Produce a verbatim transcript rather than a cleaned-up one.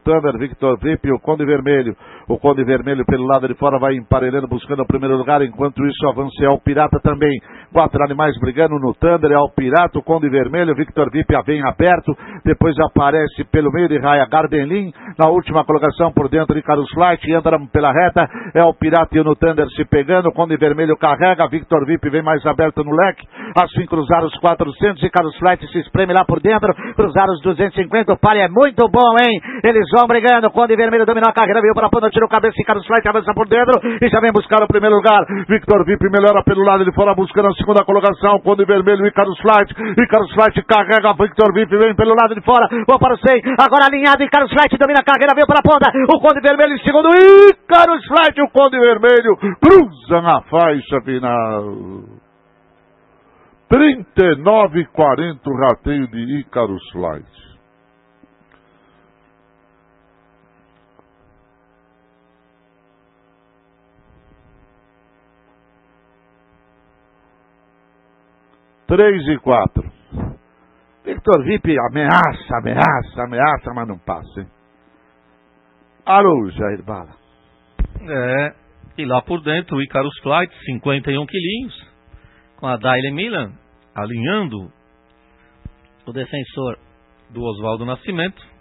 Thunder, Victor Vip e o Conde Vermelho. O Conde Vermelho pelo lado de fora vai emparelhando, buscando o primeiro lugar. Enquanto isso avança o Pirata também. Quatro animais brigando no Thunder. É o Pirata, o Conde Vermelho, Victor Vip vem aberto. Depois aparece pelo meio de Raia Gardenlin. Na última colocação por dentro de Carlos Flight. Entra pela reta. É o Pirata e o no Thunder se pegando. O Conde Vermelho carrega. Victor Vip vem mais aberto no leque. Assim cruzar os quatrocentos e Carlos Flight se espreme lá por dentro. Cruzar os duzentos e cinquenta. O pare é muito bom, hein? Eles vão brigando. O Conde Vermelho dominou a carreira. Veio para a ponta, tirou a cabeça e Carlos Flight avança por dentro. E já vem buscar o primeiro lugar. Victor Vip melhora pelo lado de fora, buscando a segunda colocação. Conde Vermelho e Carlos Flight. E Carlos Flight carrega. Victor Vip vem pelo lado de fora. Vou para o cem. Agora alinhado. E Carlos Flight domina a carreira. Veio para a ponta. O Conde Vermelho em segundo. E Carlos Flight. O Conde Vermelho cruza na faixa final. trinta e nove quarenta o rateio de Icarus Flight. três e quatro. Victor Vip ameaça, ameaça, ameaça, mas não passa, hein? Alô, Jair Bala. É, e lá por dentro o Icarus Flight, cinquenta e um quilinhos, com a Daily Milan alinhando o defensor do Oswaldo Nascimento.